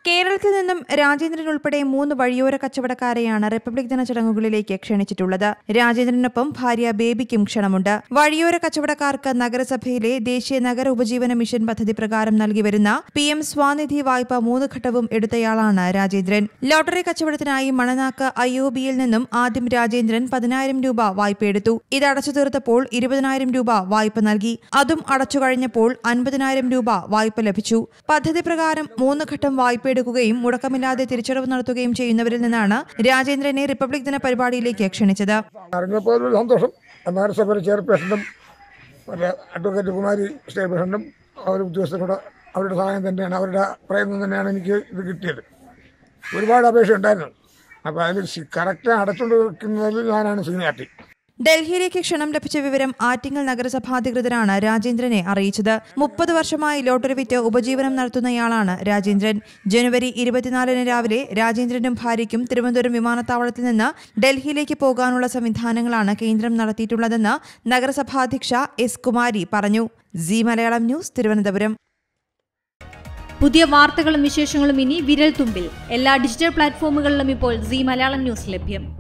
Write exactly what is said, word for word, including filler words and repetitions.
കേരളത്തിൽ നിന്നും രാജേന്ദ്രൻ ഉൾപ്പെടെ മൂന്ന് വഴിയോര കച്ചവടക്കാരെയാണ് റിപ്പബ്ലിക് ദിന ചടങ്ങുകളിലേക്ക് ക്ഷണിച്ചിട്ടുള്ളത്. രാജേന്ദ്രനൊപ്പം ഭാര്യ ബേബിക്കും ക്ഷണമുണ്ട്. വഴിയോര കച്ചവടക്കാർക്ക് നഗരസഭയിലെ ദേശീയ നഗര ഉപജീവന മിഷൻ പദ്ധതി പ്രകാരം നൽകിവരുന്ന പി എം സ്വാനിധി വായ്പ മൂന്ന് ഘട്ടവും എടുത്തയാളാണ് രാജേന്ദ്രൻ. ലോട്ടറി കച്ചവടത്തിനായി മണനാക്ക് ഐ ഒ ബിയിൽ നിന്നും ആദ്യം രാജേന്ദ്രൻ പതിനായിരം രൂപ വായ്പയെടുത്തു. ഇത് അടച്ചു തീർത്തപ്പോൾ ഇരുപതിനായിരം രൂപ വായ്പ നൽകി. അതും അടച്ചു കഴിഞ്ഞപ്പോൾ അൻപതിനായിരം രൂപ വായ്പ ലഭിച്ചു. പദ്ധതി പ്രകാരം മൂന്ന് ഘട്ടം വായ്പ എടുക്കുകയും മുടക്കമില്ലാതെ തിരിച്ചടവ് നടത്തുകയും ചെയ്യുന്നവരിൽ നിന്നാണ് രാജേന്ദ്രനെ റിപ്പബ്ലിക് ദിന പരിപാടിയിലേക്ക് ക്ഷണിച്ചത്. സന്തോഷം. നഗരസഭയുടെ ചെയർപേഴ്സണും അഡ്വക്കേറ്റ് കുമാരി സ്റ്റേറ്റ് പ്രസിഡന്റും അവർ ഉദ്യോഗസ്ഥരുടെ അവരുടെ സഹായം തന്നെയാണ്, അവരുടെ പ്രയത്നം തന്നെയാണ് എനിക്ക് ഇത് കിട്ടിയത്. ഒരുപാട് അപേക്ഷ ഉണ്ടായിരുന്നു. അപ്പോൾ അതിൽ കറക്റ്റ് അടച്ചുകൊണ്ട് വെക്കുന്നതിൽ ഞാനാണ് സീനിയാർട്ടി. ഡൽഹിയിലേക്ക് ക്ഷണം ലഭിച്ച വിവരം ആറ്റിങ്ങൽ നഗരസഭാധികൃതരാണ് രാജേന്ദ്രനെ അറിയിച്ചത്. മുപ്പത് വർഷമായി ലോട്ടറി വിറ്റ് ഉപജീവനം നടത്തുന്നയാളാണ് രാജേന്ദ്രൻ. ജനുവരി ഇരുപത്തിനാലിന് രാവിലെ രാജേന്ദ്രനും ഭാര്യയ്ക്കും തിരുവനന്തപുരം വിമാനത്താവളത്തിൽ നിന്ന് ഡൽഹിയിലേക്ക് പോകാനുള്ള സംവിധാനങ്ങളാണ് കേന്ദ്രം നടത്തിയിട്ടുള്ളതെന്ന് നഗരസഭാധ്യക്ഷ എസ് കുമാരി പറഞ്ഞു. C Malayalam news, Thiruvananthapuram. പുതിയ വാർത്തകളും വിശേഷങ്ങളും ഇനി വിരൽ തുമ്പിൽ. എല്ലാ ഡിജിറ്റൽ പ്ലാറ്റ്ഫോമുകളിലും ഇപ്പോൾ സി മലയാളം ന്യൂസ് ലഭ്യം.